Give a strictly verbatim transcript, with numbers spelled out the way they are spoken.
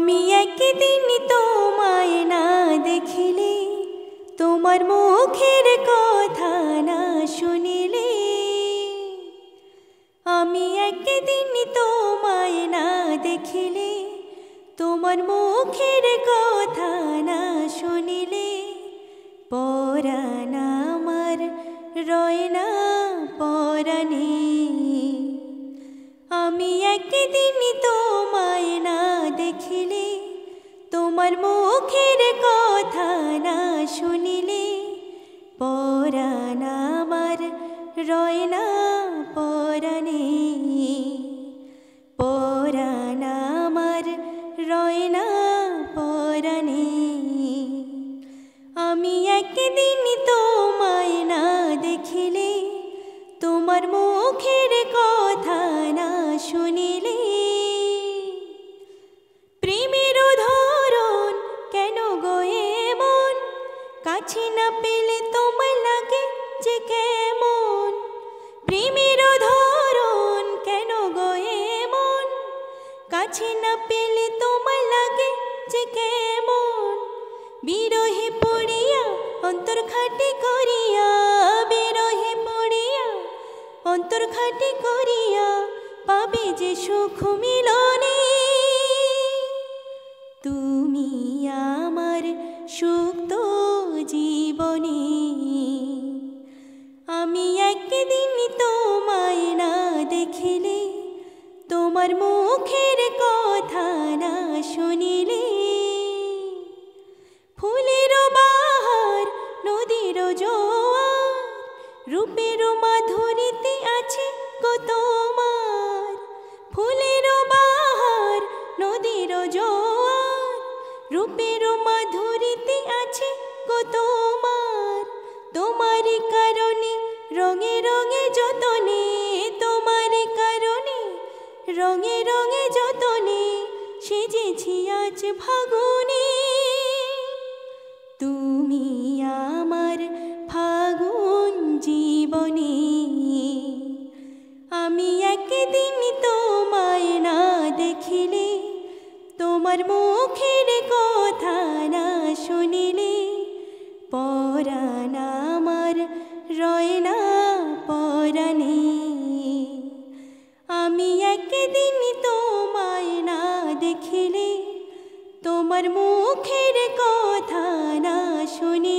আমি একদিন তোমায় না দেখিলে, তোমার মুখের কথা না শুনিলে, আমি একদিন তোমায় না দেখিলে, তোমার মুখের কথা না শুনিলে, পরাণ আমার রয় না পরাণে। আমি একদিন তোমায় না দেখিলে, তোমার মুখের কথা না শুনিলে, পরাণ আমার রয় না পরাণে, পরাণ আমার রয় না পরাণে। আমি একদিন তোমায় না দেখিলে, তোমার মুখের কথা না শুনিলে, প্রেমের ধরন কেন গো এমন, কাছে না পেলে তোমায় লাগে যে কেমন। প্রেমের ধরন কেন গো এমন, কাছে না পেলে তোমায় লাগে যে কেমন। বিরহে পড়িয়া অন্তর খাটি করিয়া, বিরহে পড়িয়া অন্তর খাটি করিয়া, পাবে যে সুখ মিলনে। তুমি আমার সুক্ত জীবনে। আমি একদিন তোমায় না দেখিলে, তোমার মুখের কথা না শুনিলে, ফুলের বাহার নদীর জোয়ার, রূপের মাধুরীতে আছে গো তোমার। ফুলের বাহার নদীর জোয়ার, রূপের মাধুরীতে আছে গো তোমার। তোমারই কারণে রঙে রঙে যতনে, তোমারই কারণে রঙে রঙে যতনে, সেজেছি আজ ফাগুনে। তুমি আমার ফাগুন জীবনে। আমি একদিন তোমায় না দেখিলে, তোমার মুখের কথা না শুনিলে, পরাণ আমার রয় না পরাণে। আমি একদিন তোমায় না দেখিলে, তোমার মুখের কথা না শুনি।